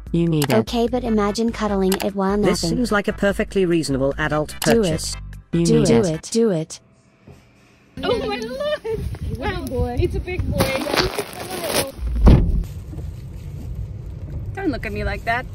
You need it. Okay, but imagine cuddling it while napping. This seems like a perfectly reasonable adult Do purchase. it. You Do need it. Do it. Oh my lord! Wow, boy. It's a big boy. Don't look at me like that.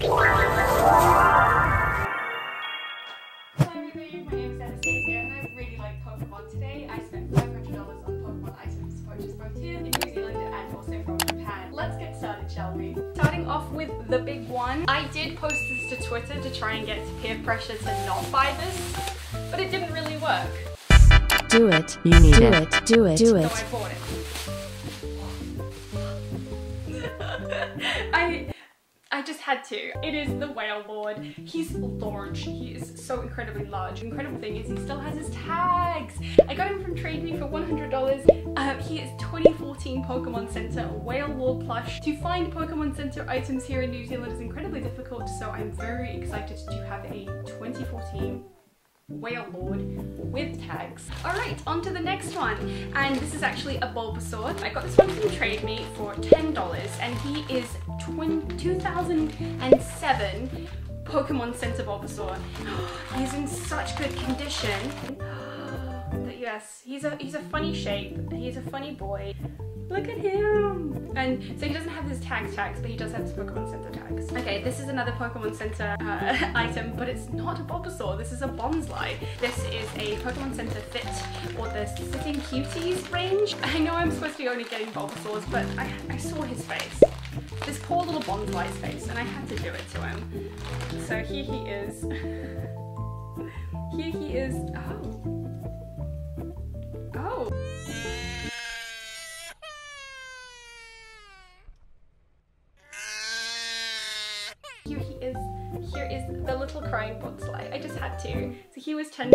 Hello everybody, my name is Anastasia and I really like Pokemon. Today I spent $500 on Pokemon items purchased both here in New Zealand and also from Japan. Let's get started, shall we? Starting off with the big one. I did post this to Twitter to try and get peer pressure to not buy this, but it didn't really work. Do it. You need Do it. it. Do it. Do So it. I bought it. I just had to. It is the Whale Lord. He's large. He is so incredibly large. The incredible thing is he still has his tags. I got him from Trade Me for $100. He is 2014 Pokemon Center Whale Lord plush. To find Pokemon Center items here in New Zealand is incredibly difficult, so I'm very excited to have a 2014 Whale Lord with tags. Alright, on to the next one. And this is actually a Bulbasaur. I got this one from Trade Me for $10 and he is 2007 Pokemon Center Bulbasaur. He's in such good condition. But yes, he's a funny shape. He's a funny boy. Look at him! And so he doesn't have his tags, but he does have his Pokemon Center tags. Okay, this is another Pokemon Center item, but it's not a Bulbasaur. This is a Bonsly. This is a Pokemon Center Fit, or the Sitting Cuties range. I know I'm supposed to be only getting Bulbasaurs, but I saw his face. This poor little Bonsly's face, and I had to do it to him. So here he is. Here he is. Oh. Here is the little crying Bonsly. I just had to. So he was $10.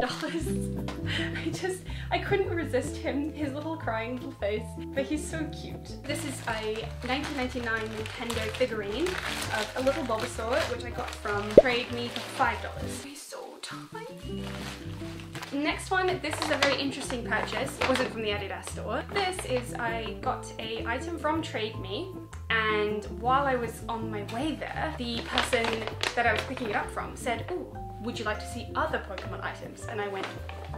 I couldn't resist him, his little crying little face, but he's so cute. This is a 1999 Nintendo figurine of a little Bulbasaur, which I got from Trade Me for $5. He's so tiny. Next one, this is a very interesting purchase. It wasn't from the Adidas store. This is, I got a item from Trade Me, and while I was on my way there, the person that I was picking it up from said, "Oh, would you like to see other Pokemon items?" And I went,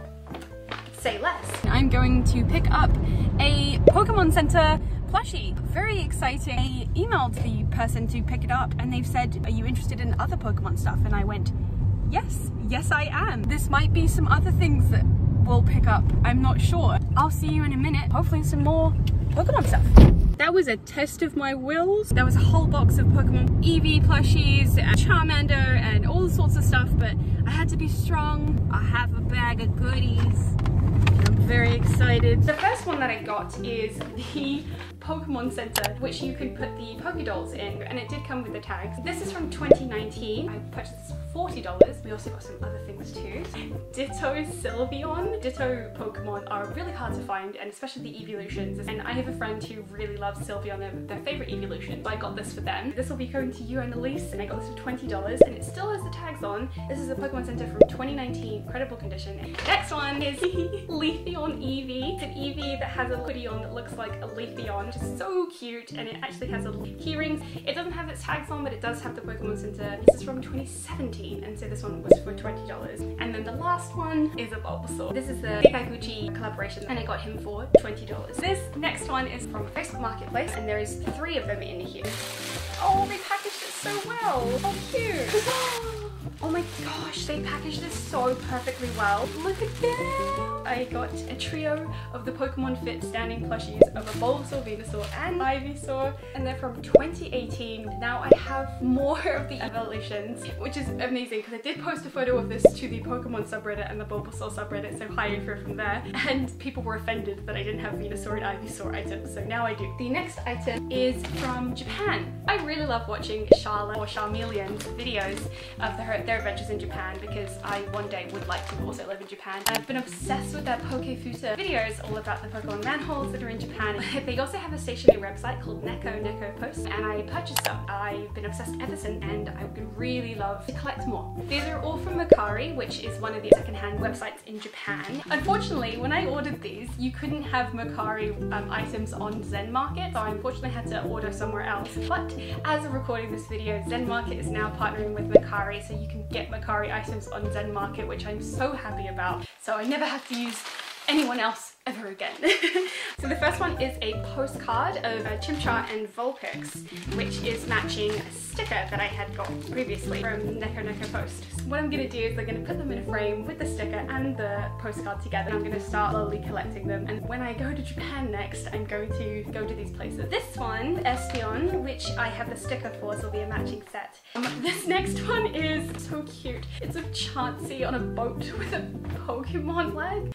"Say less." I'm going to pick up a Pokemon Center plushie. Very exciting. I emailed the person to pick it up and they've said, "Are you interested in other Pokemon stuff?" And I went, Yes I am. This might be some other things that we'll pick up. I'm not sure. I'll see you in a minute. Hopefully some more Pokemon stuff. That was a test of my wills. There was a whole box of Pokemon Eevee plushies, and Charmander, and all sorts of stuff, but I had to be strong. I have a bag of goodies. I'm very excited. The first one that I got is the Pokemon Center, which you can put the Pokédolls in, and it did come with the tags. This is from 2019. I purchased this for $40. We also got some other things too. Ditto Sylveon. Ditto Pokemon are really hard to find, and especially the evolutions. And I have a friend who really loves Sylveon, their favorite evolution, so I got this for them. This will be going to you and Elise, and I got this for $20, and it still has the tags on. This is a Pokemon Center from 2019, incredible condition. Next one is Leafeon Eevee. It's an Eevee that has a hoodie on that looks like a Leafeon, which is so cute, and it actually has a key rings. It doesn't have its tags on, but it does have the Pokemon Center. This is from 2017, and so this one was for $20. And then the last one is a Bulbasaur. This is the Kikaguchi collaboration, and I got him for $20. This next one is from Facebook Marketplace, and there is 3 of them in here. Oh, they packaged it so well. Oh, cute. Oh my gosh, they packaged this so perfectly well. Look at them! I got a trio of the Pokemon Fit standing plushies of a Bulbasaur, Venusaur, and Ivysaur, and they're from 2018. Now I have more of the evolutions, which is amazing because I did post a photo of this to the Pokemon subreddit and the Bulbasaur subreddit, so hi if you're from there, and people were offended that I didn't have Venusaur and Ivysaur items, so now I do. The next item is from Japan. I really love watching Charlotte or Charmeleon's videos of her their adventures in Japan because I one day would like to also live in Japan. I've been obsessed with their Pokefuta videos all about the Pokemon manholes that are in Japan. They also have a stationary website called Neko Post, and I purchased some. I've been obsessed ever since, and I would really love to collect more. These are all from Mercari, which is one of the secondhand websites in Japan. Unfortunately, when I ordered these, you couldn't have Mercari items on Zen Market, so I unfortunately had to order somewhere else. But as of recording this video, Zen Market is now partnering with Mercari, so you can get Mercari items on Zen Market, which I'm so happy about. So I never have to use anyone else ever again. So the first one is a postcard of Chimchar and Vulpix, which is matching a sticker that I had got previously from Neko Post. What I'm going to do is I'm going to put them in a frame with the sticker and the postcard together. I'm going to start slowly collecting them, and when I go to Japan next, I'm going to go to these places. This one, Espeon, which I have the sticker for, so it'll be a matching set. This next one is so cute. It's a Chansey on a boat with a Pokemon flag.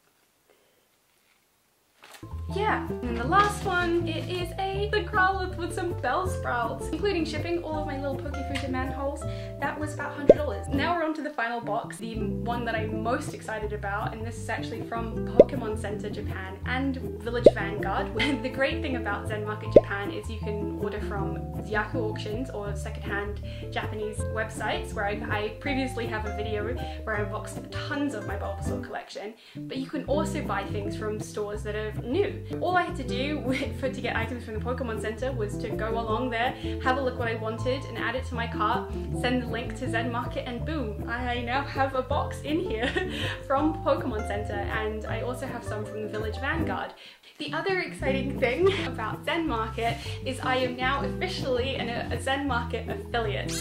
Yeah, and then the last one, it is the Growlithe with some Bellsprouts, including shipping all of my little Pokefuta manholes. That was about $100. Now we're on to the final box, the one that I'm most excited about, and this is actually from Pokemon Center Japan and Village Vanguard. The great thing about Zen Market Japan is you can order from Yahoo Auctions or secondhand Japanese websites, where I previously have a video where I unboxed tons of my Bulbasaur collection, but you can also buy things from stores that are new. All I had to do to get items from the Pokemon Center was to go along there, have a look what I wanted and add it to my cart, send the link to Zen Market, and boom, I now have a box in here from Pokemon Center, and I also have some from the Village Vanguard. The other exciting thing about Zen Market is I am now officially a Zen Market affiliate,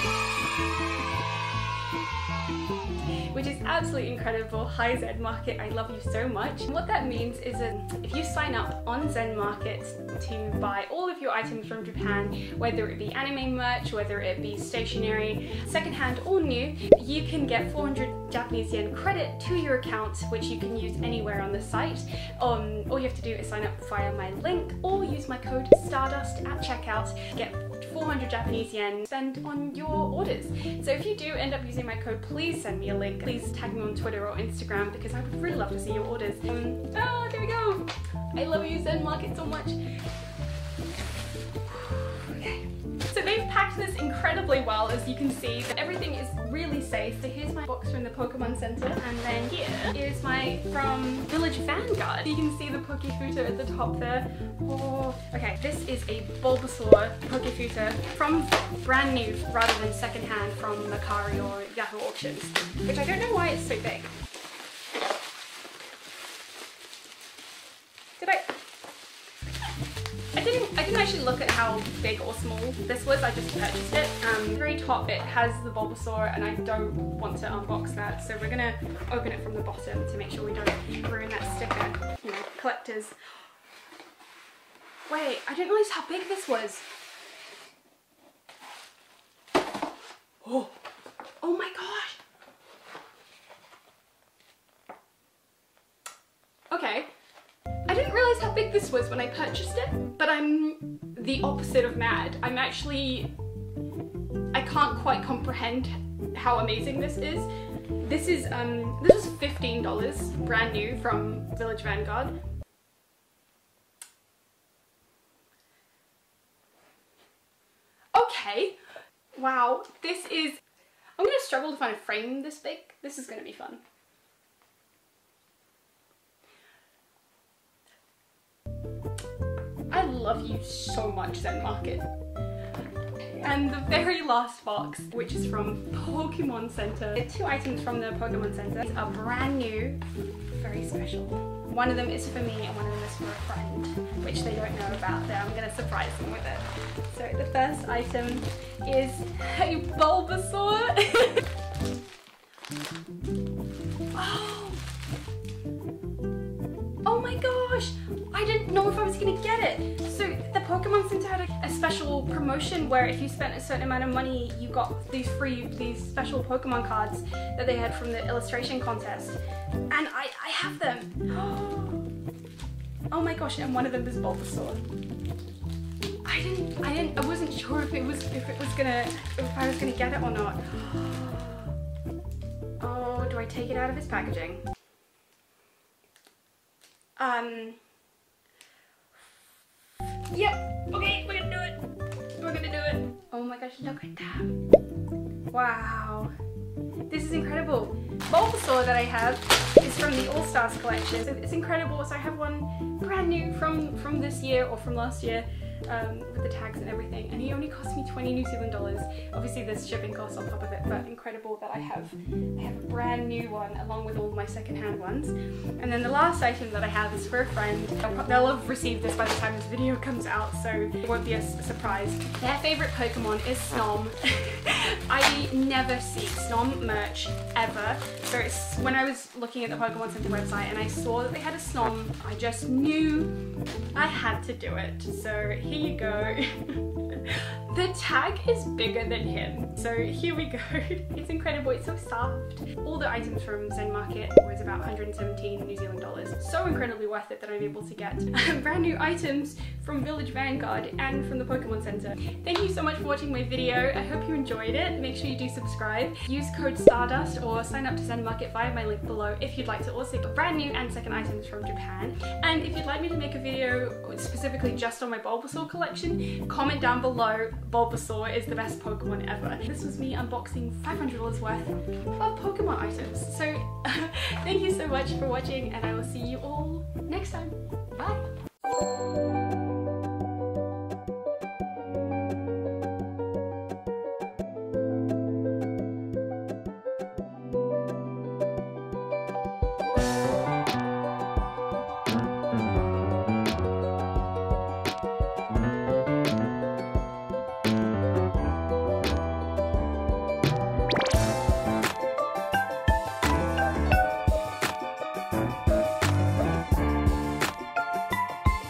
which is absolutely incredible. Hi Zen Market, I love you so much. And what that means is that if you sign up on Zen Market to buy all of your items from Japan, whether it be anime merch, whether it be stationery, secondhand or new, you can get 400 Japanese yen credit to your account, which you can use anywhere on the site. All you have to do is sign up via my link or use my code STARDUST at checkout, get 400 Japanese yen spend on your orders. So if you do end up using my code, please send me a link. Please tag me on Twitter or Instagram because I would really love to see your orders. Oh, there we go. I love you, Zen Market, so much. Okay. So they've packed this incredibly well, as you can see. Everything is really safe. So here's my box from the Pokemon Center, and then here is my from Village Vanguard. You can see the Pokefuta at the top there. Oh, okay. This is a Bulbasaur Pokefuta from brand new rather than secondhand from Mercari or Yahoo Auctions, which I don't know why it's so big. I didn't actually look at how big or small this was, I just purchased it. The very top it has the Bulbasaur, and I don't want to unbox that, so we're gonna open it from the bottom to make sure we don't ruin that sticker. You know, collectors. Wait, I didn't realize how big this was. Oh, oh my gosh. Okay. I didn't realize how big this was when I purchased it, but I'm the opposite of mad. I can't quite comprehend how amazing this is. This is $15, brand new from Village Vanguard. Okay, wow, this is, I'm gonna struggle to find a frame this big. This is gonna be fun. I love you so much, Zen Market. And the very last box, which is from Pokemon Center. Two items from the Pokemon Center. These are brand new, very special. One of them is for me and one of them is for a friend, which they don't know about. I'm going to surprise them with it. So the first item is a Bulbasaur. Oh my gosh! I didn't know if I was gonna get it. So the Pokemon Center had a special promotion where if you spent a certain amount of money, you got these special Pokemon cards that they had from the illustration contest. And I have them. Oh my gosh, and one of them is Bulbasaur. I wasn't sure if I was gonna get it or not. I take it out of its packaging. Yep, okay, we're gonna do it. We're gonna do it. Oh my gosh, look at that. Wow. This is incredible. Bulbasaur that I have is from the All Stars collection. So it's incredible. So I have one brand new from this year or from last year. With the tags and everything, and he only cost me 20 New Zealand dollars. Obviously there's shipping costs on top of it, but incredible that I have a brand new one along with all my secondhand ones. And then the last item that I have is for a friend. They'll have received this by the time this video comes out, so it won't be a surprise. Their favourite Pokemon is Snom. I never see Snom merch ever, so it's when I was looking at the Pokemon Center website and I saw that they had a Snom, I just knew I had to do it. So here you go. The tag is bigger than him, so here we go. It's incredible, it's so soft. All the items from Zen Market was about 117 New Zealand dollars. So incredibly worth it that I'm able to get brand new items from Village Vanguard and from the Pokemon Center. Thank you so much for watching my video. I hope you enjoyed it. Make sure you do subscribe. Use code STARDUST or sign up to Zen Market via my link below if you'd like to also get brand new and second items from Japan. And if you'd like me to make a video specifically just on my Bulbasaur collection, comment down below. Bulbasaur is the best Pokemon ever. This was me unboxing $500 worth of Pokemon items. So thank you so much for watching, and I will see you all next time. Bye!